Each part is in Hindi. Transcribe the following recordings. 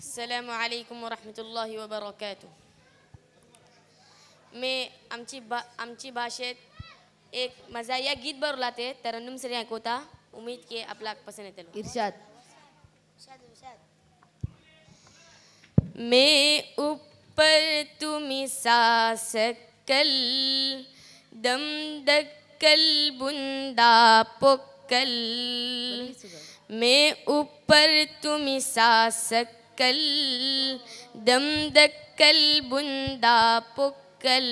अस्सलामु अलैकुम व रहमतुल्लाहि व बरकातुह। मैं आमची भाषेत एक मजाया गीत बरलाते तरन्नुम सरी ऐकवता उम्मीद की आपल्याक पसंद येतलो। इरशाद। मैं ऊपर तुमी सासकल दम दक्कल बुंदा पोकल। मैं ऊपर तुमी सासकल दम दक्कल बुंदा पोकल।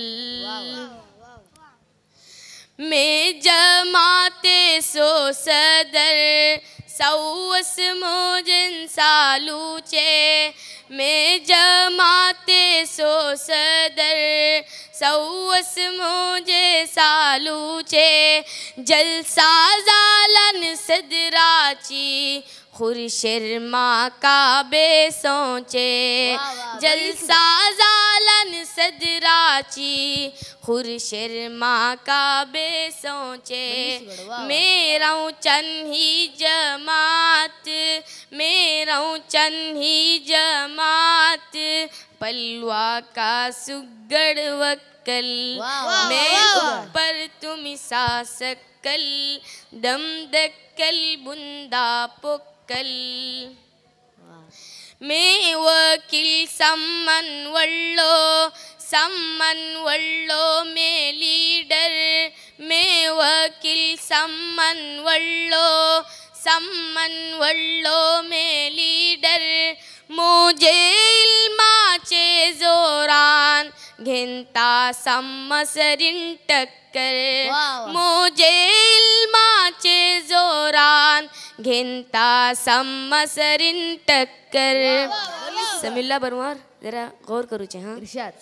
मैं जमाते सो सदर सौस मोजन सालूचे। मैं जमाते सो सदर सौस मोजे सालूचे। जलसा जालन सदराची खुरशर्मा काबे सोचे। जलसा जालन सदराची खुरशर्मा काबे सोचे। मेरा चन्ही जमात मेरा चन्ही जमात पलवा का सुगड़ वक्कल। मैं ऊपर तुम सासकल दम दक्कल बुंदा पोकल। मैं वकील सम्मन वल्लो में लीडर। मैं वकील सम्मन वल्लो में लीडर। मुझे इल्माचे जोरान घेंता सम्मसरिन टक्कर। मुझे इल्माचे जोरान घेंता सम्मसरिन टक्कर। समिल्ला बरवार जरा गौर करूचे। हाँ इरशाद।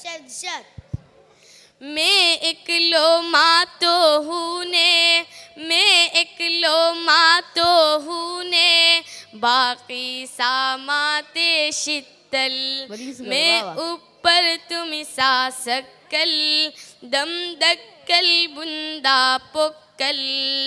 मैं एकलो मातो हूने मैं एकलो मातो हूने बाकी सामाते शीतल। मैं ऊपर तुम सासकल दम दक्कल बुंदा पोकल।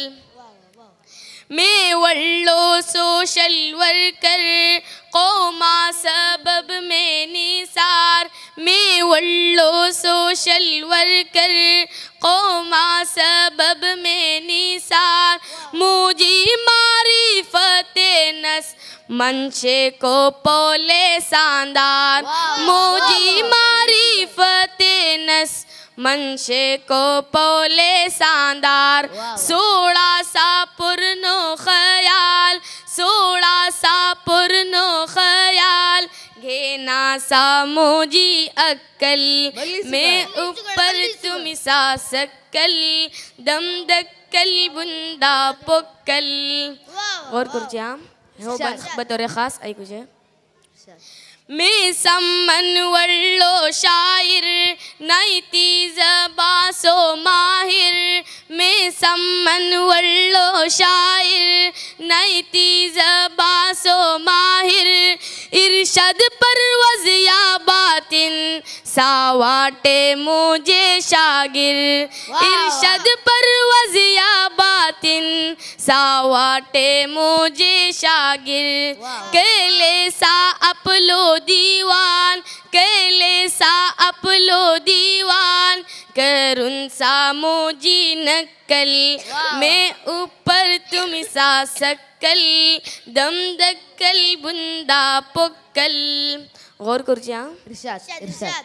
मैं वल्लो सोशल वर्कर कौमा सबब में निसार। मैं वल्लो सोशल वर्कर कौमा सबब में निसार। मुझे मारिफते नस मंशे को पोले सांदार। मुझे मारिफते नस मंशे को पोले सांदार। 16 सा पुरनो ख्याल 16 सा पुरनो ख्याल घेना सा मोजी अक्कल। मैं ऊपर तुम सासकल दम दक्कल बुंदा पोकल। और कुछ हो बतौर खास आई कुछ है। मैं सम्मन वल्लो शायर नईती ज़बासो माहिर। मैं सम्मन वल्लो शायर नईती ज़बासो माहिर। इरशाद परवज़ या बातिन सावाटे मुझे शागिर। इरशाद परवज़ या बातिन सावाटे मुझे शागिर। केले सा अपलो दीवान केले सा अपलो दीवान करुन सा मोजी नक्कल। मैं ऊपर तुम सासकल दम दक्कल बुंदा पोकल। गौर करूचे। इरशाद। इरशाद।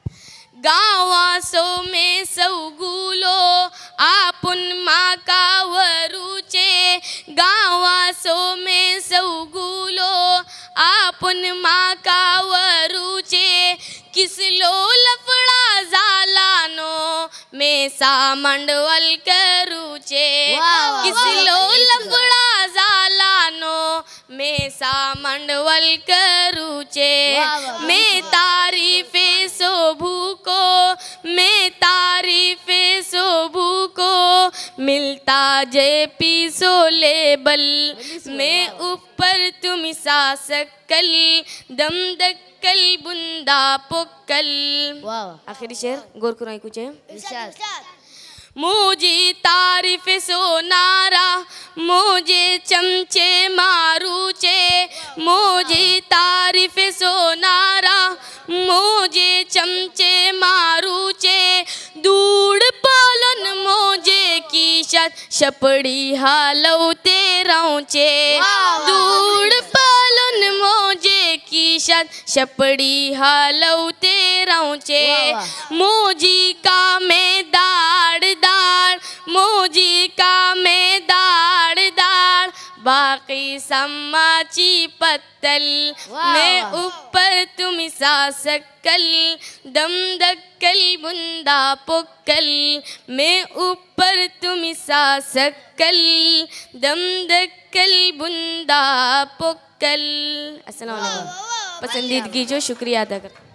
गावासो में सौगुलो आपुन माँ का वरुचे। गावासो में सौगुलो आपुन माँ का वरुचे। किस लो लफड़ा जालानो में सा मंडवल करूचे। किस लो लफड़ा जालानो में सा मंडवल करूचे। मैं तारीफे सोभू को मैं तारीफे सोभू को मिलता जे पीसो लेबल। मैं ऊपर तुम सासकल दम दक्कल बुंदा पोकल। आखिरी शेर गौर कराई कुछ है। मुझे तारीफ सोनारा मुझे चमचे मारूचे मुझे तारीफ सोनारा मुझे चमचे मारूचे दूड पालन मोजे की शपड़ी हालवते राऊचे दूड पालन मोजे की शपड़ी हालवते राऊचे मोजी का में दाड़ दाड़ मोजी का में दाड़ दाड़ बाकी सम्माची पत्तल मैं ऊपर तुम सा सकल दम दक्कल बुंदा पोक्कल मैं ऊपर तुम सा सकल दम दक्कल बुंदा पोक्कल। अस्सलाम वालेकुम। पसंदीदगी जो शुक्रिया अदा कर।